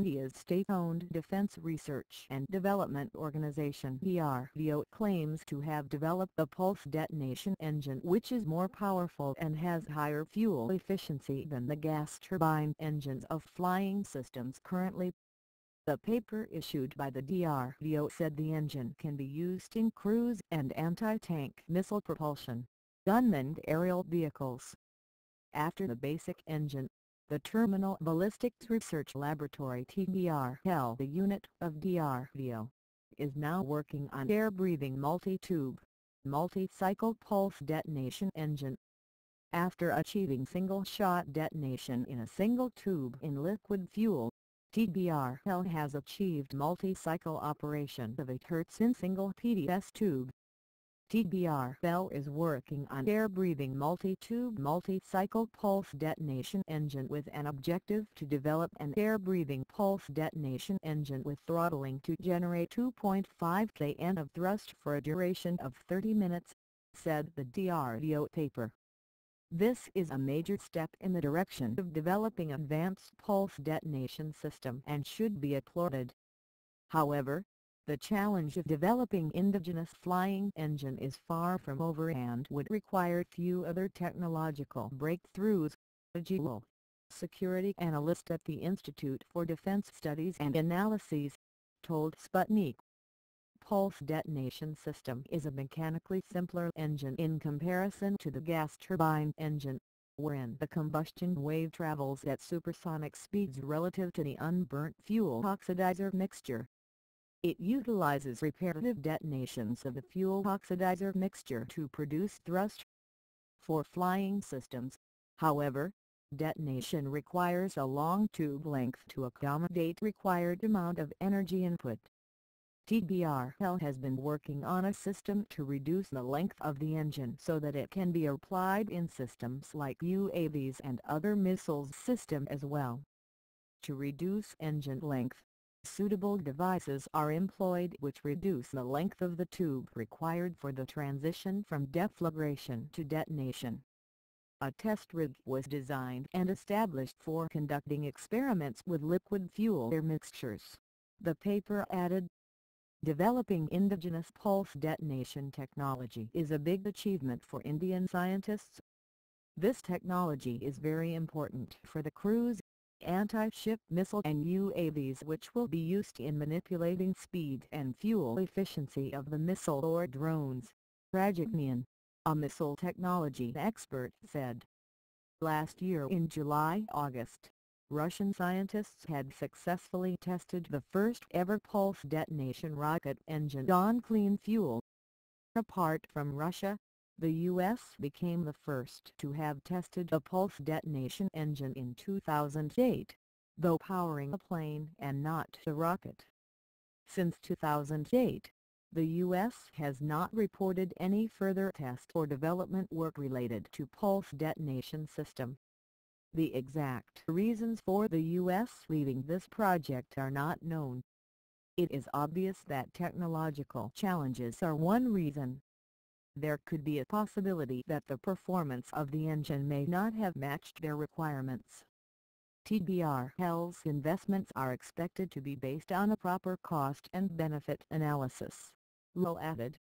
India's state-owned Defence Research and Development Organisation DRDO claims to have developed the Pulse Detonation Engine, which is more powerful and has higher fuel efficiency than the gas turbine engines of flying systems currently. The paper issued by the DRDO said the engine can be used in cruise and anti-tank missile propulsion, unmanned aerial vehicles. After the basic engine, the Terminal Ballistics Research Laboratory (TBRL), the unit of DRDO, is now working on air-breathing multi-tube, multi-cycle pulse detonation engine. After achieving single-shot detonation in a single tube in liquid fuel, TBRL has achieved multi-cycle operation of 8 Hz in single PDS tube. TBRL is working on air-breathing multi-tube multi-cycle pulse detonation engine with an objective to develop an air-breathing pulse detonation engine with throttling to generate 2.5 kN of thrust for a duration of 30 minutes, said the DRDO paper. This is a major step in the direction of developing an advanced pulse detonation system and should be applauded. However, the challenge of developing indigenous flying engine is far from over and would require few other technological breakthroughs, a GEO security analyst at the Institute for Defense Studies and Analyses told Sputnik. Pulse detonation system is a mechanically simpler engine in comparison to the gas turbine engine, wherein the combustion wave travels at supersonic speeds relative to the unburnt fuel oxidizer mixture. It utilizes repetitive detonations of the fuel oxidizer mixture to produce thrust. For flying systems, however, detonation requires a long tube length to accommodate required amount of energy input. TBRL has been working on a system to reduce the length of the engine so that it can be applied in systems like UAVs and other missiles system as well. To reduce engine length, suitable devices are employed which reduce the length of the tube required for the transition from deflagration to detonation. A test rig was designed and established for conducting experiments with liquid fuel air mixtures, the paper added. Developing indigenous pulse detonation technology is a big achievement for Indian scientists. This technology is very important for the cruise, anti-ship missile and UAVs, which will be used in manipulating speed and fuel efficiency of the missile or drones, Rajagnian, a missile technology expert, said. Last year in July-August, Russian scientists had successfully tested the first ever pulse detonation rocket engine on clean fuel. Apart from Russia, the U.S. became the first to have tested a pulse detonation engine in 2008, though powering a plane and not a rocket. Since 2008, the U.S. has not reported any further test or development work related to pulse detonation system. The exact reasons for the U.S. leaving this project are not known. It is obvious that technological challenges are one reason. There could be a possibility that the performance of the engine may not have matched their requirements. TBRL's investments are expected to be based on a proper cost and benefit analysis, Lowe added.